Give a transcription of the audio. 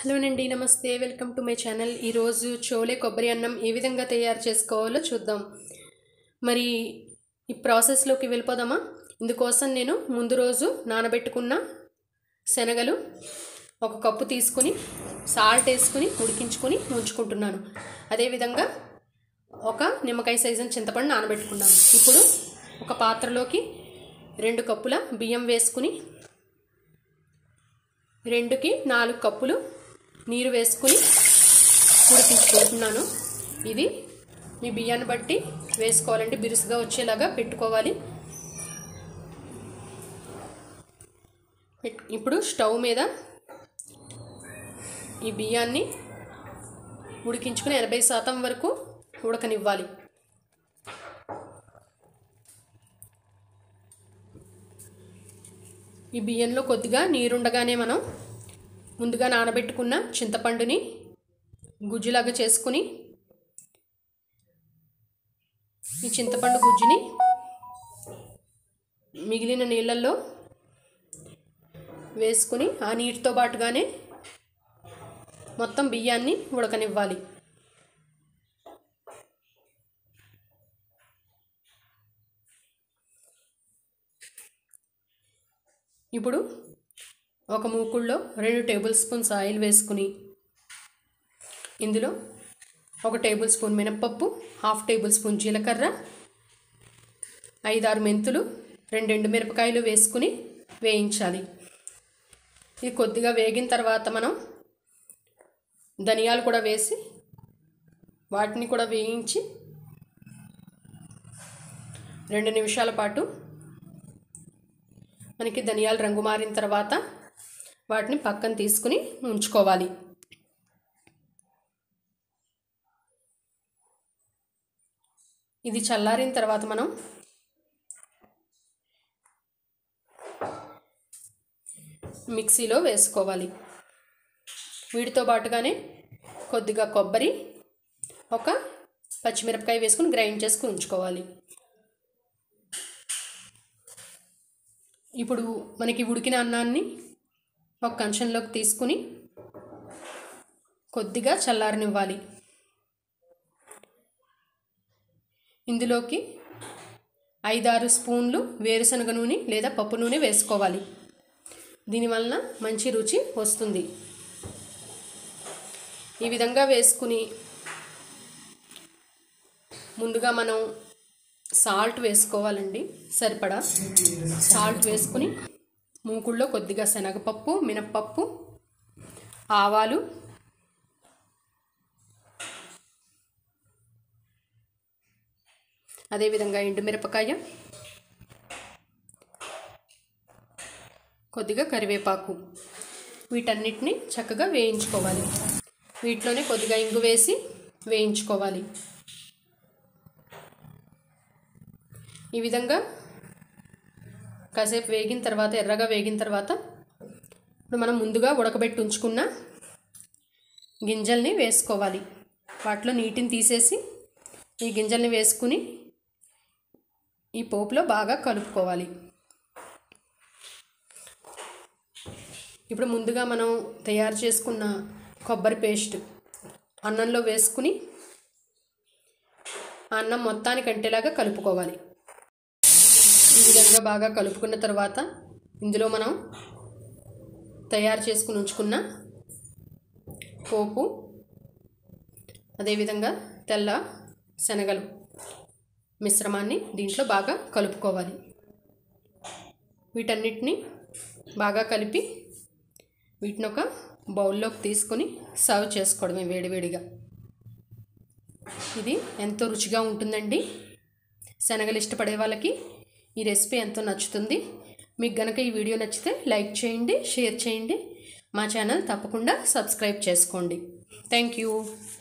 Hello నండి, నమస్తే. Welcome to my channel. ఈరోజు చోలే కొబ్బరి అన్నం ఏ విధంగా తయారు చేసుకోవాలో చూద్దాం. మరి ఈ ప్రాసెస్లోకి వెళ్ళిపోదామా? ఇందుకోసం నేను ముందు రోజు నానబెట్టుకున్న శనగలు ఒక కప్పు తీసుకుని సాల్ట్ వేసుకుని ఉడికించుకొని ఉంచుకుంటున్నాను. అదేవిధంగా ఒక నిమ్మకాయ సైజున చింతపండు నానబెట్టుకున్నాను. ఇప్పుడు ఒక పాత్రలోకి 2 కప్పుల బియ్యం వేసుకుని 2కి 4 కప్పులు నీరు వేసుకుని ఉడికించుకుంటున్నాను. ఇది మీ బియ్యాన్ని బట్టి వేసుకోవాలంటే బిరుసుగా వచ్చేలాగా పెట్టుకోవాలి. ఇప్పుడు స్టవ్ మీద ఈ బియ్యాన్ని ఉడికించుకుని 80% వరకు ఉడకనివ్వాలి. ఈ బియ్యంలో కొద్దిగా నీరుండగానే మనం ముందుగా నానబెట్టుకున్న చింతపండుని గుజ్జులాగా చేసుకుని ఈ చింతపండు గుజ్జుని మిగిలిన నీళ్ళల్లో వేసుకుని ఆ నీటితో పాటుగానే మొత్తం బియ్యాన్ని ఉడకనివ్వాలి. ఇప్పుడు ఒక మూకుల్లో 2 టేబుల్ స్పూన్స్ ఆయిల్ వేసుకుని ఇందులో 1 టేబుల్ స్పూన్ మినప్పప్పు, 1/2 టేబుల్ స్పూన్ జీలకర్ర, 5-6 మెంతులు, 2 ఎండుమిరపకాయలు వేసుకుని వేయించాలి. ఇది కొద్దిగా వేగిన తర్వాత మనం ధనియాలు కూడా వేసి వాటిని కూడా వేయించి 2 నిమిషాల పాటు మనకి ధనియాలు రంగు మారిన తర్వాత వాటిని పక్కన తీసుకుని ఉంచుకోవాలి. ఇది చల్లారిన తర్వాత మనం మిక్సీలో వేసుకోవాలి. వీటితో పాటుగానే కొద్దిగా కొబ్బరి, ఒక పచ్చిమిరపకాయ వేసుకుని గ్రైండ్ చేసుకుని ఉంచుకోవాలి. ఇప్పుడు మనకి ఉడికిన అన్నాన్ని ఒక కంచంలోకి తీసుకుని కొద్దిగా చల్లారనివ్వాలి. ఇందులోకి 5-6 స్పూన్లు వేరుశనగ నూనె లేదా పప్పు నూనె వేసుకోవాలి. దీనివలన మంచి రుచి వస్తుంది. ఈ విధంగా వేసుకుని ముందుగా మనం సాల్ట్ వేసుకోవాలండి. సరిపడా సాల్ట్ వేసుకుని మూకుల్లో కొద్దిగా శనగపప్పు, మినప్పప్పు, ఆవాలు, అదేవిధంగా ఎండుమిరపకాయ, కొద్దిగా కరివేపాకు వీటన్నిటిని చక్కగా వేయించుకోవాలి. వీటిలోనే కొద్దిగా ఇంగు వేసి వేయించుకోవాలి. ఈ విధంగా కాసేపు వేగిన తర్వాత, ఎర్రగా వేగిన తర్వాత ఇప్పుడు మనం ముందుగా ఉడకబెట్టి ఉంచుకున్న గింజల్ని వేసుకోవాలి. వాటిలో నీటిని తీసేసి ఈ గింజల్ని వేసుకుని ఈ పోపులో బాగా కలుపుకోవాలి. ఇప్పుడు ముందుగా మనం తయారు చేసుకున్న కొబ్బరి పేస్ట్ అన్నంలో వేసుకుని అన్నం మొత్తానికి అంటేలాగా కలుపుకోవాలి. ఈ విధంగా బాగా కలుపుకున్న తర్వాత ఇందులో మనం తయారు చేసుకుని ఉంచుకున్న పోపు, అదేవిధంగా తెల్ల శనగలు మిశ్రమాన్ని దీంట్లో బాగా కలుపుకోవాలి. వీటన్నిటిని బాగా కలిపి వీటిని ఒక బౌల్లోకి తీసుకొని సర్వ్ చేసుకోవడమే వేడివేడిగా. ఇది ఎంతో రుచిగా ఉంటుందండి. శనగలు ఇష్టపడే వాళ్ళకి ఈ రెసిపీ ఎంతో నచ్చుతుంది. మీకు గనక ఈ వీడియో నచ్చితే లైక్ చేయండి, షేర్ చేయండి. మా ఛానల్ తప్పకుండా సబ్స్క్రైబ్ చేసుకోండి. Thank you.